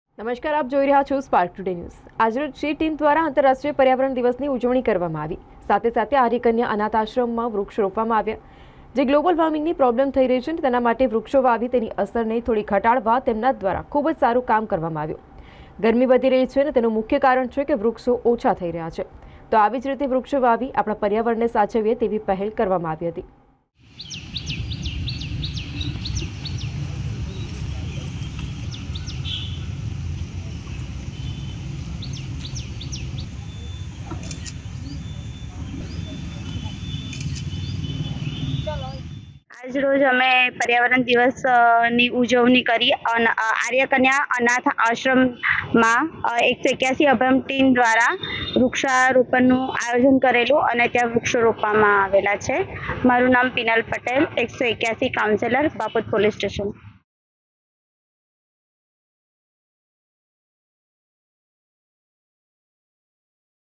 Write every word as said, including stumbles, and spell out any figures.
નમસ્કાર, આપ જોઈ રહ્યા છો સ્પાર્ક ટુડે ન્યૂઝ। આજરોજ શ્રી ટીમ દ્વારા આંતરરાષ્ટ્રીય પર્યાવરણ દિવસની ઉજવણી કરવામાં આવી। સાથે સાથે આર્યકન્યા અનાથ આશ્રમમાં વૃક્ષ રોપવામાં આવ્યા। જે ગ્લોબલ વોર્મિંગની પ્રોબ્લેમ થઈ રહી છે તેના માટે વૃક્ષો વાવી તેની અસરને થોડી ઘટાડવા તેમના દ્વારા ખૂબ જ સારું કામ કરવામાં આવ્યું। ગરમી વધી રહી છે અને તેનું મુખ્ય કારણ છે કે વૃક્ષો ઓછા થઈ રહ્યા છે, તો આવી જ રીતે વૃક્ષો વાવી આપણા પર્યાવરણને સાચવીએ તેવી પહેલ કરવામાં આવી હતી। આજ રોજ અમે પર્યાવરણ દિવસની ઉજવણી કરી આર્યકન્યા અનાથ આશ્રમમાં એકસો એક્યાસી અભયમ ટીમ દ્વારા વૃક્ષારોપણનું આયોજન કરેલું અને ત્યાં વૃક્ષો રોપવામાં આવેલા છે। મારું નામ પિનલ પટેલ, એકસો એક્યાસી કાઉન્સિલર, બાપત પોલીસ સ્ટેશન।